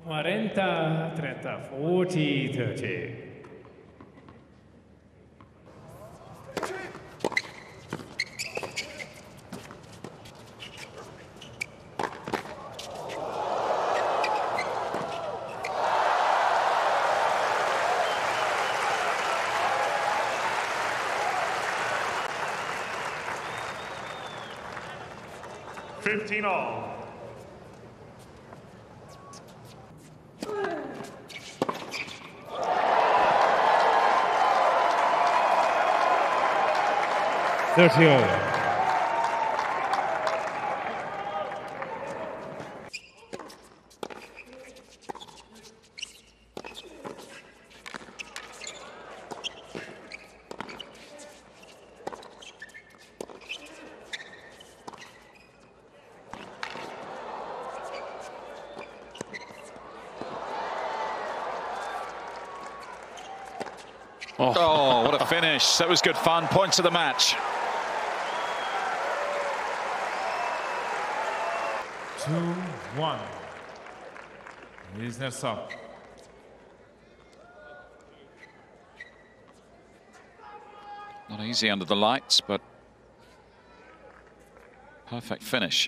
40-30, 40-30. All. 30 all. Oh, what a finish. That was good fun. Points of the match. 2-1. Isner sub. Not easy under the lights, but perfect finish.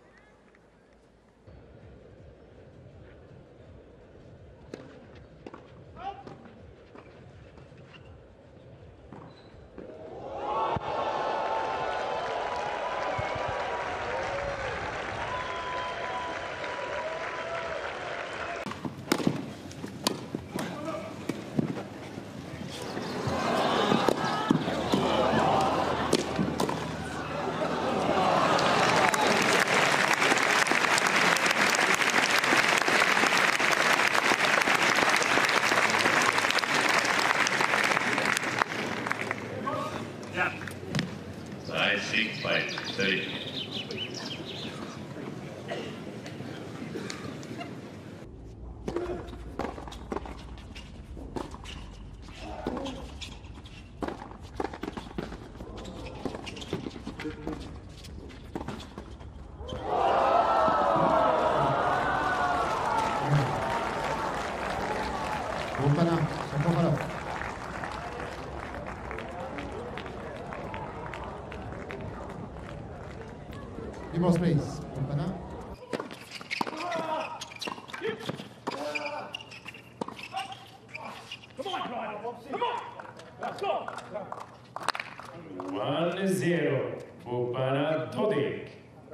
Size 6 by 30. Bopanna. More space. Bopanna. Come on! Let's go! 1-0. Bopanna Todik.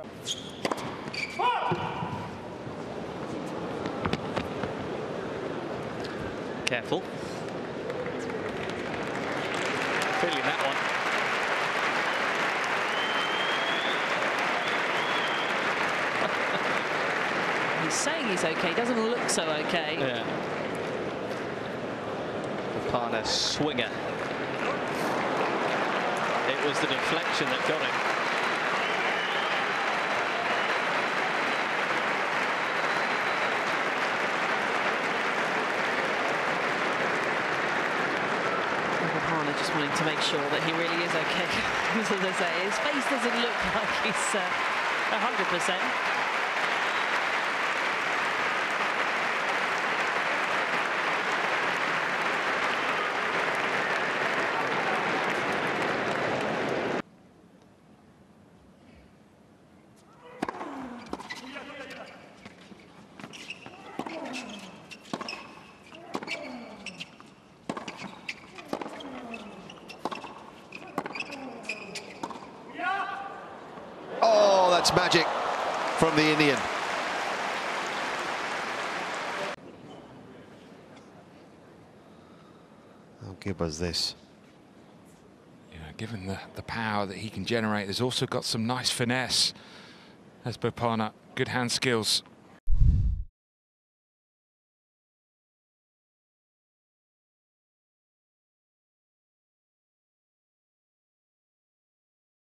Careful. Feeling that one. He's saying he's okay, doesn't look so okay. Yeah. Bopanna swinger. It was the deflection that got him. Bopanna just wanting to make sure that he really is okay. As I say, his face doesn't look like he's 100%. Oh, that's magic from the Indian. How good was this? Yeah, given the power that he can generate, there's also got some nice finesse. As Bopanna, good hand skills.